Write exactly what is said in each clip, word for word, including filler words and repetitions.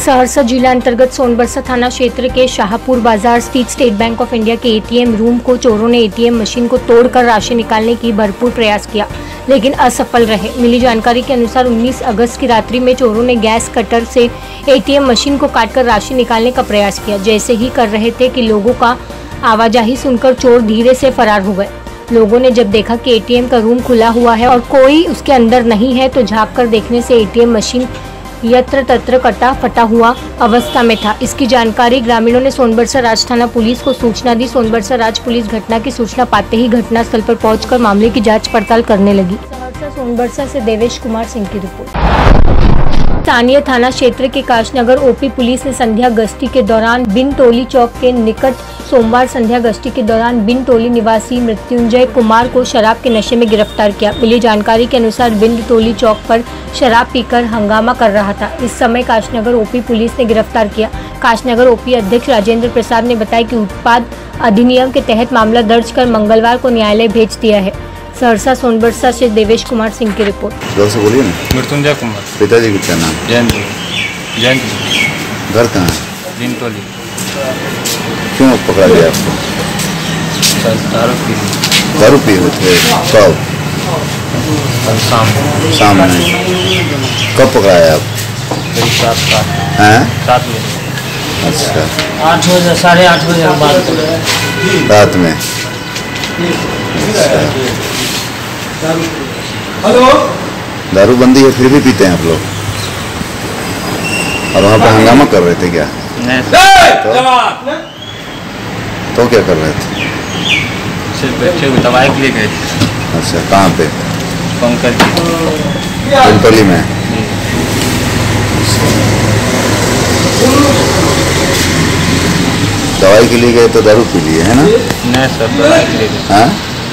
सहरसा जिला अंतर्गत सोनबरसा थाना क्षेत्र के शाहपुर बाजार स्थित स्टेट बैंक ऑफ इंडिया के एटीएम रूम को चोरों ने एटीएम मशीन को तोड़कर राशि निकालने की भरपूर प्रयास किया, लेकिन असफल रहे। मिली जानकारी के अनुसार उन्नीस अगस्त की रात्रि में चोरों ने गैस कटर से एटीएम मशीन को काटकर राशि निकालने का प्रयास किया। जैसे ही कर रहे थे कि लोगों का आवाजाही सुनकर चोर धीरे से फरार हो गए। लोगों ने जब देखा कि एटीएम का रूम खुला हुआ है और कोई उसके अंदर नहीं है, तो झाँक कर देखने से एटीएम मशीन यत्र तत्र कटा फटा हुआ अवस्था में था। इसकी जानकारी ग्रामीणों ने सोनबरसा राज थाना पुलिस को सूचना दी। सोनबरसा राज पुलिस घटना की सूचना पाते ही घटनास्थल पर पहुंचकर मामले की जांच पड़ताल करने लगी। सहरसा सोनबरसा से देवेश कुमार सिंह की रिपोर्ट। स्थानीय थाना क्षेत्र के काशनगर ओपी पुलिस ने संध्या गश्ती के दौरान बिन टोली चौक के निकट सोमवार संध्या गश्ती के दौरान बिन टोली निवासी मृत्युंजय कुमार को शराब के नशे में गिरफ्तार किया। मिली जानकारी के अनुसार बिन टोली चौक पर शराब पीकर हंगामा कर रहा था। इस समय काशनगर ओपी पुलिस ने गिरफ्तार किया। काशनगर ओपी अध्यक्ष राजेंद्र प्रसाद ने बताया कि उत्पाद अधिनियम के तहत मामला दर्ज कर मंगलवार को न्यायालय भेज दिया है। सहरसा सोनबरसा से देवेश कुमार सिंह की रिपोर्ट। से बोलिए ना। मृत्युंजय कुमार। पिताजी का क्या नाम? जयंत जयंत घर कहाँ है? बिन टोली। क्यों पकड़ा गया आपको? दारू पी दारू पी हुए थे कब? शाम शाम में। कब पकड़ाया आप? सात सात हैं? सात बजे। अच्छा, आठ बजे साढ़े आठ बजे के बाद रात में। हेलो, दारू बंदी है फिर भी पीते हैं आप लोग? और वहाँ पे हंगामा कर रहे थे क्या? नहीं तो, तो क्या कर रहे थे? सिर्फ बच्चे को दवाई के लिए गए थे। अच्छा, कहाँ पे? पंकज टोली में। दवाई के लिए गए तो दारू पी लिए है ना? नहीं सर, दवाई के लिए गए। हाँ?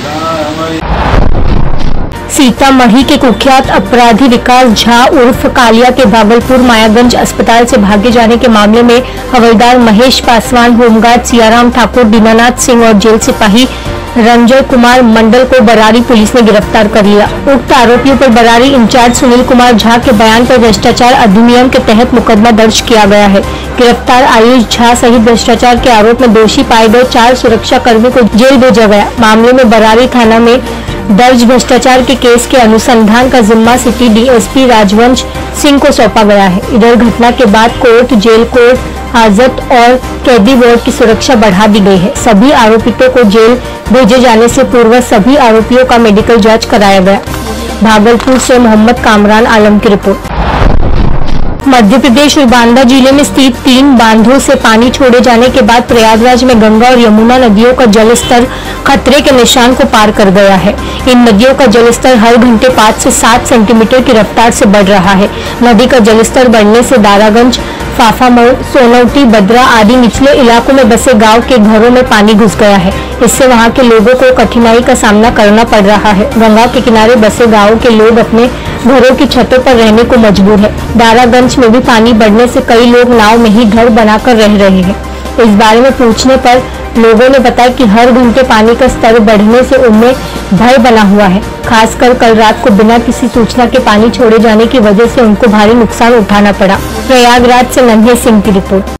सीतामढ़ी के कुख्यात अपराधी विकास झा उर्फ कालिया के भागलपुर मायागंज अस्पताल से भागे जाने के मामले में हवलदार महेश पासवान, होमगार्ड सियाराम ठाकुर, दीनानाथ सिंह और जेल सिपाही रंजय कुमार मंडल को बरारी पुलिस ने गिरफ्तार कर लिया। उक्त आरोपियों पर बरारी इंचार्ज सुनील कुमार झा के बयान पर भ्रष्टाचार अधिनियम के तहत मुकदमा दर्ज किया गया है। गिरफ्तार आयुष झा सहित भ्रष्टाचार के आरोप में दोषी पाए गए चार सुरक्षा कर्मी को जेल भेजा गया। मामले में बरारी थाना में दर्ज भ्रष्टाचार के केस के अनुसंधान का जिम्मा सिटी डीएसपी राजवंश सिंह को सौंपा गया है। इधर घटना के बाद कोर्ट, जेल कोर्ट, हाजत और कैदी वार्ड की सुरक्षा बढ़ा दी गई है। सभी आरोपितों को जेल भेजे जाने से पूर्व सभी आरोपियों का मेडिकल जांच कराया गया। भागलपुर से मोहम्मद कामरान आलम की रिपोर्ट। मध्य प्रदेश में बांदा जिले में स्थित तीन बांधों से पानी छोड़े जाने के बाद प्रयागराज में गंगा और यमुना नदियों का जलस्तर खतरे के निशान को पार कर गया है। इन नदियों का जलस्तर हर घंटे पाँच से सात सेंटीमीटर की रफ्तार से बढ़ रहा है। नदी का जलस्तर बढ़ने से दारागंज, फाफामऊ, सोनौटी, बद्रा आदि निचले इलाकों में बसे गांव के घरों में पानी घुस गया है। इससे वहां के लोगों को कठिनाई का सामना करना पड़ रहा है। गंगा के किनारे बसे गांवों के लोग अपने घरों की छतों पर रहने को मजबूर है। दारागंज में भी पानी बढ़ने से कई लोग नाव में ही घर बनाकर रह रहे हैं। इस बारे में पूछने पर लोगों ने बताया कि हर घंटे पानी का स्तर बढ़ने से उनमें भय बना हुआ है। खासकर कल रात को बिना किसी सूचना के पानी छोड़े जाने की वजह से उनको भारी नुकसान उठाना पड़ा। प्रयागराज से नन्हे सिंह की रिपोर्ट।